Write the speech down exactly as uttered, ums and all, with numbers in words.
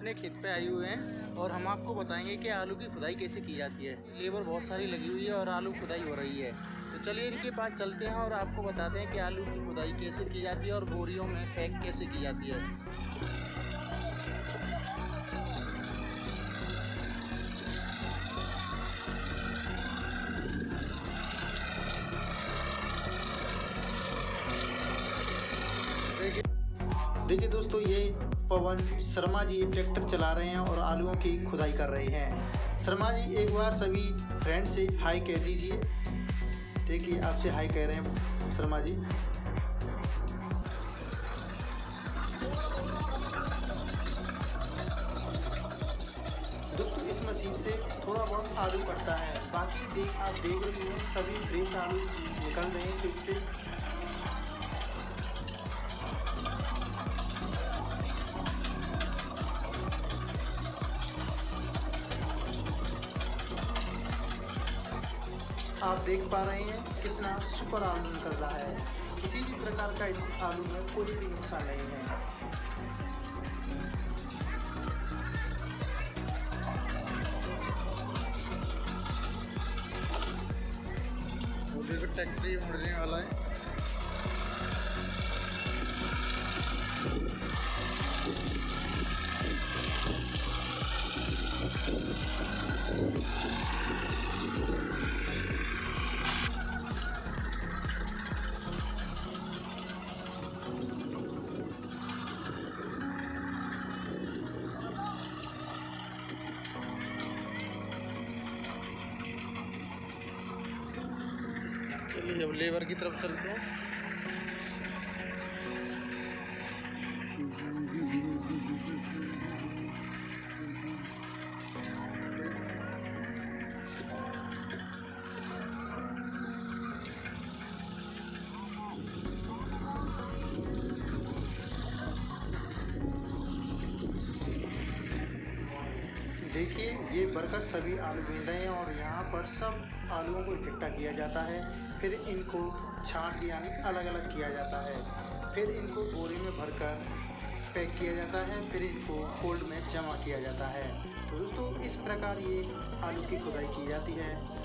अपने खेत पे आए हुए हैं और हम आपको बताएंगे कि आलू की खुदाई कैसे की जाती है। लेबर बहुत सारी लगी हुई है और आलू खुदाई हो रही है। तो चलिए इनके पास चलते हैं और आपको बताते हैं कि आलू की खुदाई कैसे की जाती है और बोरियों में पैक कैसे की जाती है। देखिए दोस्तों, ये पवन शर्मा जी ट्रैक्टर चला रहे हैं और आलूओं की खुदाई कर रहे हैं। शर्मा जी एक बार सभी फ्रेंड से हाय कह दीजिए। देखिए आपसे हाय कह रहे हैं शर्मा जी। दोस्तों इस मशीन से थोड़ा बहुत आलू कटता है, बाकी देख आप देख रही हैं सभी फ्रेश आलू निकल रहे हैं खेत से। आप देख पा रहे हैं कितना सुपर आलू निकल रहा है। किसी भी प्रकार का इस आलू में कोई भी नुकसान नहीं है। ट्रैक्टर मुड़ने वाला है। चलिए अब लेबर की तरफ चलते हैं। देखिए ये वर्कर सभी आलू बीन रहे हैं और यहाँ पर सब आलूओं को इकट्ठा किया जाता है, फिर इनको छांट के यानी अलग अलग किया जाता है, फिर इनको बोरी में भरकर पैक किया जाता है, फिर इनको कोल्ड में जमा किया जाता है। तो दोस्तों इस प्रकार ये आलू की खुदाई की जाती है।